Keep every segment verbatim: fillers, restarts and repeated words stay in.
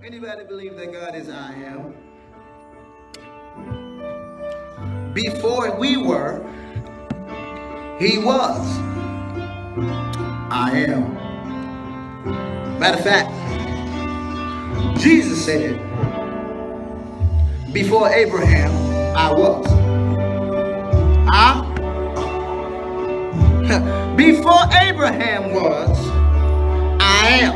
Anybody believe that God is I am? Before we were, he was. I am. Matter of fact, Jesus said, before Abraham, I was. I? Before Abraham was, I am.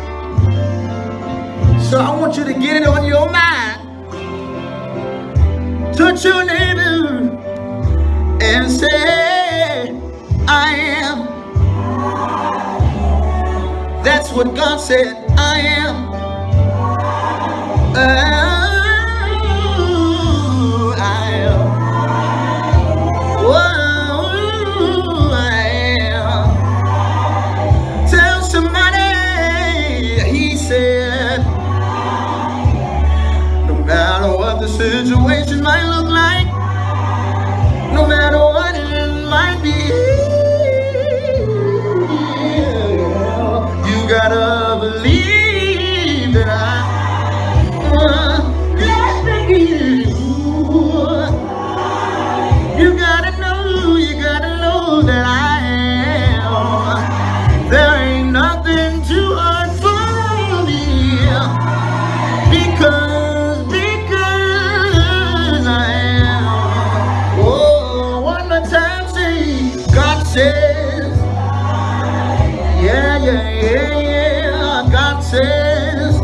So I want you to get it on your mind. Touch your neighbor and say, I am. That's what God said, I am. Oh, I am. Whoa, I am. Tell somebody, he said, no matter what the situation might look like, no matter what it might be, you gotta believe that I uh, you gotta know, you gotta know that I am. There ain't nothing too hard for me, because, because I am. Oh, one more time, say, God says, yeah, yeah, yeah, yeah, God says,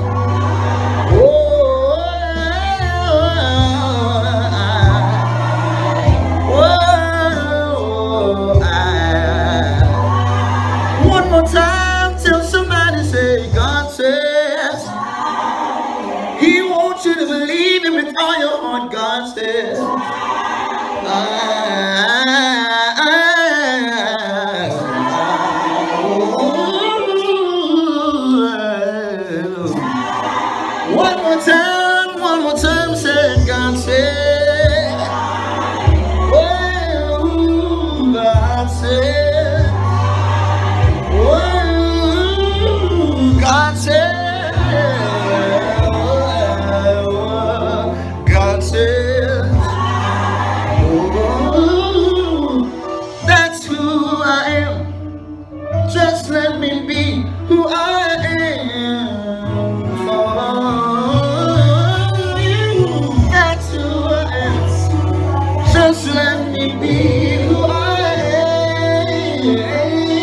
time, tell somebody, say, God says, he wants you to believe him with all your heart. God says, I, I, I, one more time, one more time, say, God says, oh, God says, God says, God says, oh, that's who I am. Just let me be who I am for you. That's who I am. Just let me be who I am.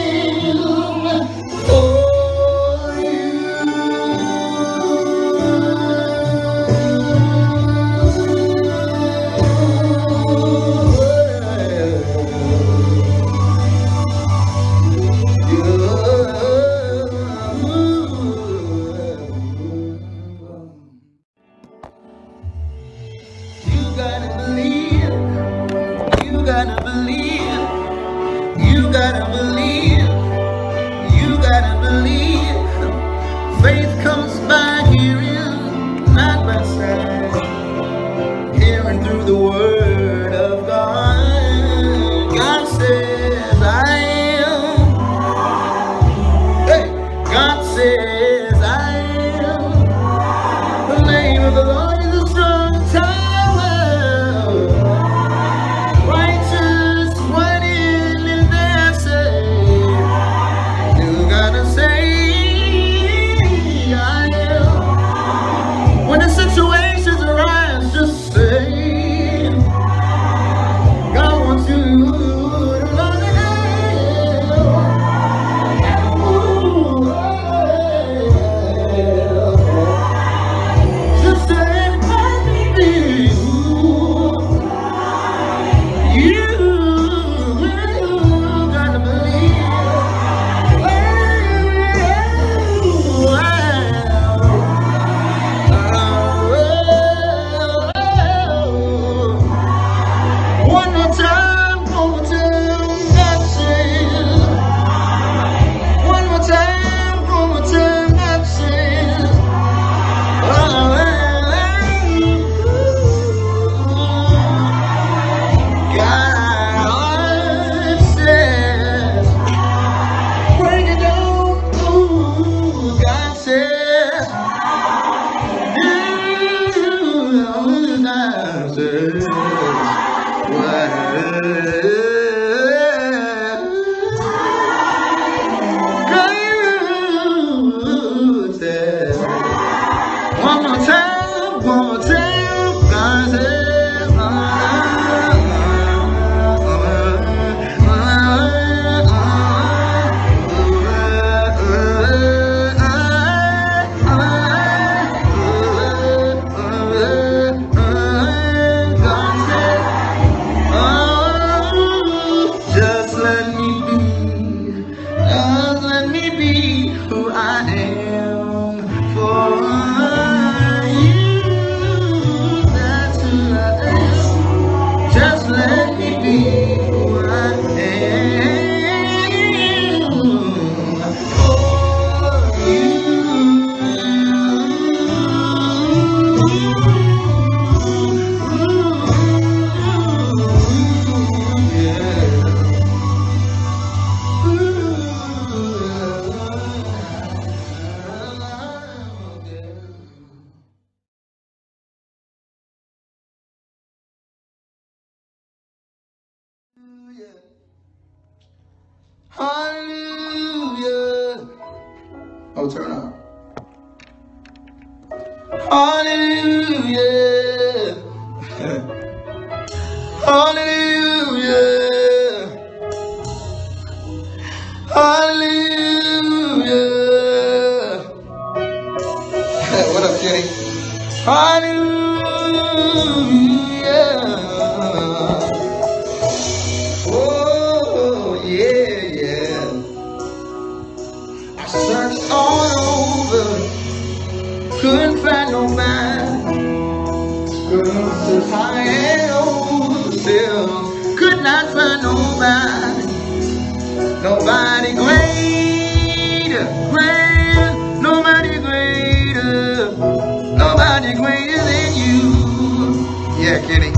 You gotta believe, you gotta believe, you gotta believe, you gotta believe. Faith comes by hearing, not by sight. Hearing through the word of God. God says, I am. Hey, God says, I am. The name of the Lord is a strong tower. Righteous, what in there say? Oh, turn up. Hallelujah. Hallelujah. Hallelujah. What up, Kenny? Hallelujah. Oh, yeah, yeah. I searched all over, couldn't find nobody. Couldn't search high and low, still could not find nobody. Nobody greater, greater, nobody greater, nobody greater than you. Yeah, Kenny.